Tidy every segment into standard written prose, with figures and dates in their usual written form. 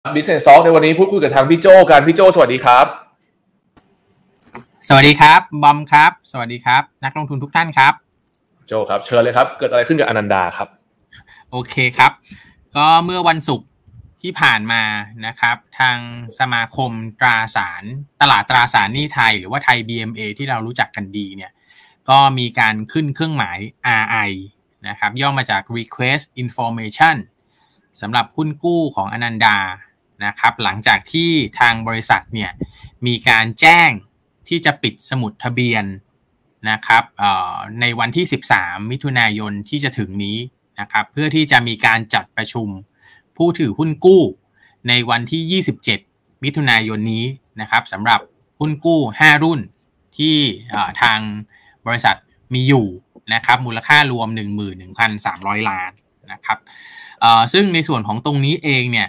Business Talk ในวันนี้พูดคุยกับทางพี่โจกันพี่โจสวัสดีครับสวัสดีครับบอมครับสวัสดีครับนักลงทุนทุกท่านครับโจครับเชิญเลยครับเกิดอะไรขึ้นกับอนันดาครับโอเคครับก็เมื่อวันศุกร์ที่ผ่านมานะครับทางสมาคมตราสารตลาดตราสารหนี้ไทยหรือว่าไทย BMA ที่เรารู้จักกันดีเนี่ยก็มีการขึ้นเครื่องหมาย RI นะครับย่อมาจาก Request Information สำหรับหุ้นกู้ของอนันดานะครับหลังจากที่ทางบริษัทเนี่ยมีการแจ้งที่จะปิดสมุดทะเบียนนะครับในวันที่13มิถุนายนที่จะถึงนี้นะครับเพื่อที่จะมีการจัดประชุมผู้ถือหุ้นกู้ในวันที่27มิถุนายนนี้นะครับสำหรับหุ้นกู้5รุ่นที่ทางบริษัทมีอยู่นะครับมูลค่ารวม 11,300 ล้านนะครับซึ่งในส่วนของตรงนี้เองเนี่ย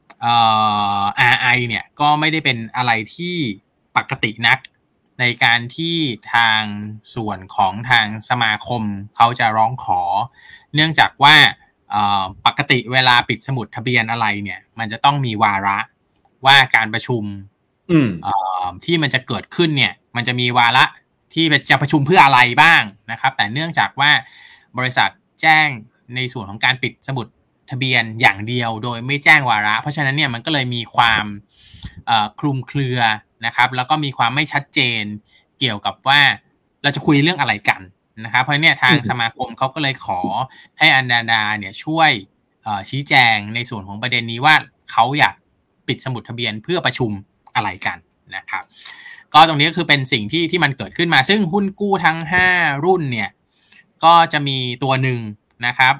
RI เนี่ยก็ไม่ได้เป็นอะไรที่ปกตินักในการที่ทางส่วนของทางสมาคมเขาจะร้องขอเนื่องจากว่าปกติเวลาปิดสมุดทะเบียนอะไรเนี่ยมันจะต้องมีวาระว่าการประชุมที่มันจะเกิดขึ้นเนี่ยมันจะมีวาระที่จะประชุมเพื่ออะไรบ้างนะครับแต่เนื่องจากว่าบริษัทแจ้งในส่วนของการปิดสมุดทะเบียนอย่างเดียวโดยไม่แจ้งวาระเพราะฉะนั้นเนี่ยมันก็เลยมีความคลุมเครือนะครับแล้วก็มีความไม่ชัดเจนเกี่ยวกับว่าเราจะคุยเรื่องอะไรกันนะครับเพราะเนี่ยทางสมาคมเขาก็เลยขอให้อนันดาเนี่ยช่วยชี้แจงในส่วนของประเด็นนี้ว่าเขาอยากปิดสมุดทะเบียนเพื่อประชุมอะไรกันนะครับก็ตรงนี้ก็คือเป็นสิ่งที่มันเกิดขึ้นมาซึ่งหุ้นกู้ทั้ง5รุ่นเนี่ยก็จะมีตัวหนึ่งนะครับ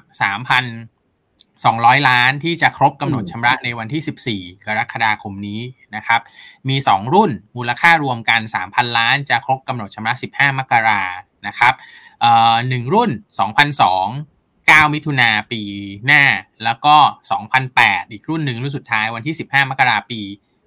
3,200 ล้านที่จะครบกำหนดชำระในวันที่14กรกฎาคมนี้นะครับมี2รุ่นมูลค่ารวมกัน 3,000 ล้านจะครบกำหนดชำระ15มกรานะครับ1รุ่น 2,200 9มิถุนาปีหน้าแล้วก็ 2,800 อีกรุ่นหนึ่งรุ่นสุดท้ายวันที่15มกราปี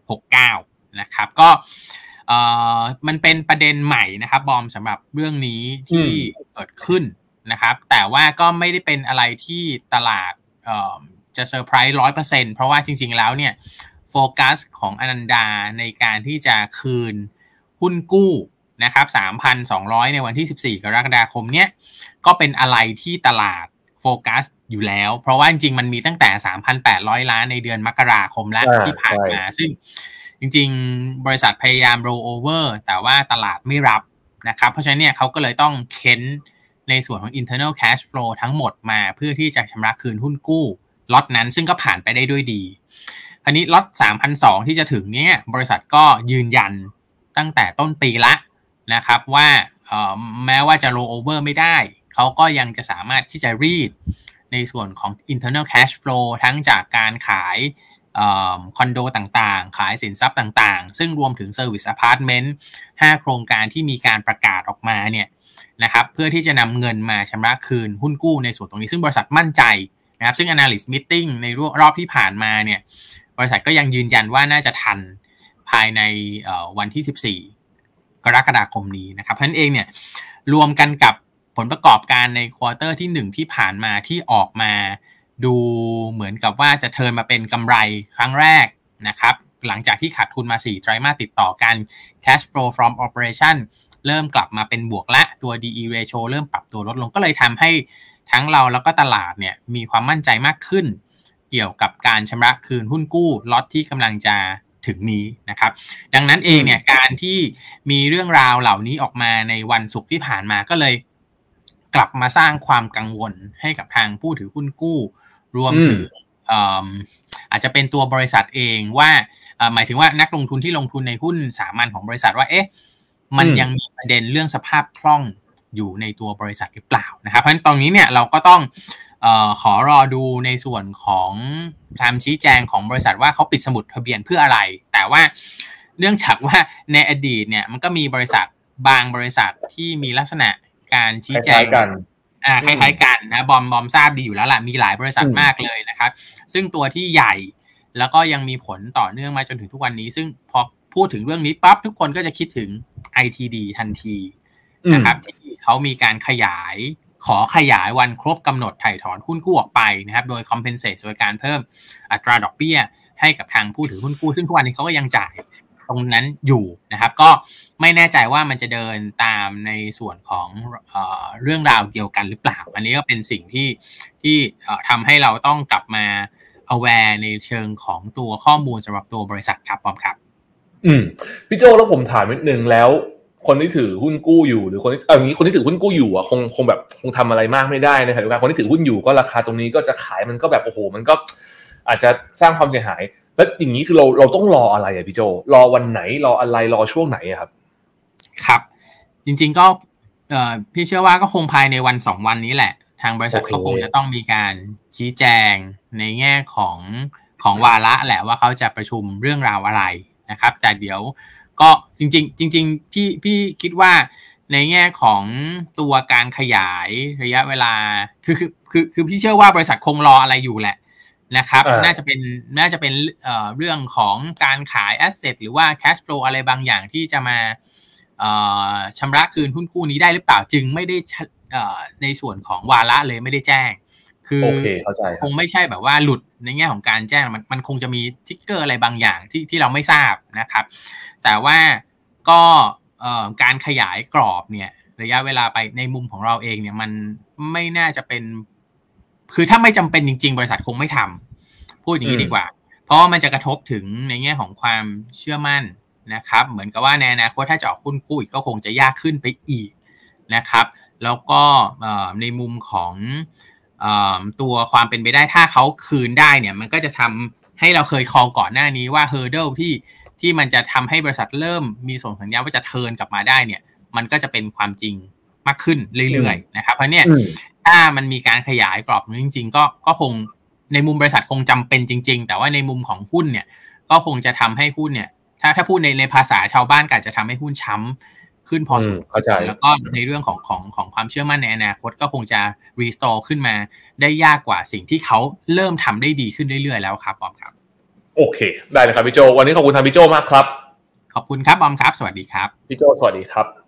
69นะครับก็มันเป็นประเด็นใหม่นะครับบอมสำหรับเรื่องนี้ที่เกิดขึ้นนะครับแต่ว่าก็ไม่ได้เป็นอะไรที่ตลาดจะเซอร์ไพรส์ 100% เพราะว่าจริงๆแล้วเนี่ยโฟกัสของอนันดาในการที่จะคืนหุ้นกู้นะครับ 3,200 ในวันที่14กรกฎาคมเนี่ยก็เป็นอะไรที่ตลาดโฟกัสอยู่แล้วเพราะว่าจริงๆมันมีตั้งแต่ 3,800 ล้านในเดือนมกราคมแล้วที่ผ่านมาซึ่งจริงๆบริษัทพยายาม roll over แต่ว่าตลาดไม่รับนะครับเพราะฉะนั้นเนี่ยเขาก็เลยต้องเค้นในส่วนของ internal cash flow ทั้งหมดมาเพื่อที่จะชำระคืนหุ้นกู้ล็อตนั้นซึ่งก็ผ่านไปได้ด้วยดีคราวนี้ล็อต 3,200 ที่จะถึงเนี่ยบริษัทก็ยืนยันตั้งแต่ต้นปีละนะครับว่าแม้ว่าจะ roll over ไม่ได้เขาก็ยังจะสามารถที่จะรีดในส่วนของ internal cash flow ทั้งจากการขายคอนโดต่างๆขายสินทรัพย์ต่างๆซึ่งรวมถึง Service Apartment 5 โครงการที่มีการประกาศออกมาเนี่ยนะครับเพื่อที่จะนำเงินมาชำระคืนหุ้นกู้ในส่วนตรงนี้ซึ่งบริษัทมั่นใจนะครับซึ่ง Analyst Meeting ในรอบที่ผ่านมาเนี่ยบริษัทก็ยังยืนยันว่าน่าจะทันภายในวันที่14กรกฎาคมนี้นะครับเพราะฉะนั้นเองเนี่ยรวมกันกับผลประกอบการในควอเตอร์ที่1ที่ผ่านมาที่ออกมาดูเหมือนกับว่าจะเทิร์นมาเป็นกำไรครั้งแรกนะครับหลังจากที่ขาดทุนมา4ไตรมาสติดต่อกัน Cash Flow from Operation เริ่มกลับมาเป็นบวกและตัว DE ratio เริ่มปรับตัวลดลงก็เลยทำให้ทั้งเราแล้วก็ตลาดเนี่ยมีความมั่นใจมากขึ้นเกี่ยวกับการชำระคืนหุ้นกู้ล็อตที่กำลังจะถึงนี้นะครับดังนั้นเองเนี่ยการที่มีเรื่องราวเหล่านี้ออกมาในวันศุกร์ที่ผ่านมาก็เลยกลับมาสร้างความกังวลให้กับทางผู้ถือหุ้นกู้รวมถึงอาจจะเป็นตัวบริษัทเองว่าหมายถึงว่านักลงทุนที่ลงทุนในหุ้นสามัญของบริษัทว่ามันยังมีประเด็นเรื่องสภาพคล่องอยู่ในตัวบริษัทหรือเปล่านะครับเพราะฉะนั้นตรงนี้เนี่ยเราก็ต้องขอรอดูในส่วนของการชี้แจงของบริษัทว่าเขาปิดสมุดทะเบียนเพื่ออะไรแต่ว่าเนื่องจากว่าในอดีตเนี่ยมันก็มีบริษัทบางบริษัทที่มีลักษณะการชี้แจงคล้ายๆกันนะบอมทราบดีอยู่แล้วล่ะมีหลายบริษัทมากเลยนะครับซึ่งตัวที่ใหญ่แล้วก็ยังมีผลต่อเนื่องมาจนถึงทุกวันนี้ซึ่งพอพูดถึงเรื่องนี้ปั๊บทุกคนก็จะคิดถึง ITD ทันทีนะครับที่เขามีการขอขยายวันครบกำหนดถ่ายถอนหุ้นกู้ออกไปนะครับโดย compensate โดยการเพิ่มอัตราดอกเบี้ยให้กับทางผู้ถือหุ้นกู้ซึ่งทุกวันนี้เขาก็ยังจ่ายตรงนั้นอยู่นะครับก็ไม่แน่ใจว่ามันจะเดินตามในส่วนของเรื่องราวเดียวกันหรือเปล่าอันนี้ก็เป็นสิ่งที่ทำให้เราต้องกลับมา aware ในเชิงของตัวข้อมูลสำหรับตัวบริษัทครับปอมครับพี่โจแล้วผมถามนิดนึงแล้วคนที่ถือหุ้นกู้อยู่หรือคนที่คนที่ถือหุ้นกู้อยู่อ่ะคงทำอะไรมากไม่ได้นะครับคนที่ถือหุ้นอยู่ก็ราคาตรงนี้ก็จะขายมันก็แบบโอ้โหมันก็อาจจะสร้างความเสียหายแล้วอย่างนี้คือเราต้องรออะไรอ่ะพี่โจรอวันไหนรออะไรรอช่วงไหนครับครับจริงๆก็พี่เชื่อว่าก็คงภายในวัน2วันนี้แหละทางบริษัทก็คงจะต้องมีการชี้แจงในแง่ของวาระแหละว่าเขาจะประชุมเรื่องราวอะไรนะครับแต่เดี๋ยวก็จริงพี่คิดว่าในแง่ของตัวการขยายระยะเวลาคือพี่เชื่อว่าบริษัทคงรออะไรอยู่แหละนะครับน่าจะเป็นเรื่องของการขาย asset หรือว่า cash flow อะไรบางอย่างที่จะมาชำระคืนหุ้นกู้นี้ได้หรือเปล่าจึงไม่ได้ในส่วนของวาระเลยไม่ได้แจ้งคือคงไม่ใช่แบบว่าหลุดในแง่ของการแจ้งมันคงจะมีทิกเกอร์อะไรบางอย่างที่เราไม่ทราบนะครับแต่ว่าก็การขยายกรอบเนี่ยระยะเวลาไปในมุมของเราเองเนี่ยมันไม่น่าจะเป็นคือถ้าไม่จำเป็นจริงๆบริษัทคงไม่ทำพูดอย่างนี้ดีกว่าเพราะว่ามันจะกระทบถึงในแง่ของความเชื่อมั่นนะครับเหมือนกับว่าในอนาคตถ้าจะออกหุ้นกู้อีกก็คงจะยากขึ้นไปอีกนะครับแล้วก็ในมุมของตัวความเป็นไปได้ถ้าเขาคืนได้เนี่ยมันก็จะทำให้เราเคยคอลก่อนหน้านี้ว่าเฮอร์เดิลที่มันจะทำให้บริษัทเริ่มมีส่งสัญญาณว่าจะเทิร์นกลับมาได้เนี่ยมันก็จะเป็นความจริงมากขึ้นเรื่อยๆนะครับเพราะเนี่ยถ้ามันมีการขยายกรอบนี้จริงๆก็คงในมุมบริษัทคงจำเป็นจริงๆแต่ว่าในมุมของหุ้นเนี่ยก็คงจะทำให้หุ้นเนี่ยถ้าพูดในภาษาชาวบ้านก็จะทำให้หุ้นช้ำขึ้นพอสมควรแล้วก็ในเรื่องของความเชื่อมั่นในอนาคตก็คงจะรีสโตร์ขึ้นมาได้ยากกว่าสิ่งที่เขาเริ่มทำได้ดีขึ้นเรื่อยๆแล้วครับบอมครับโอเคได้เลยครับพี่โจวันนี้ขอบคุณทางพี่โจมากครับขอบคุณครับบอมครับสวัสดีครับพี่โจสวัสดีครับ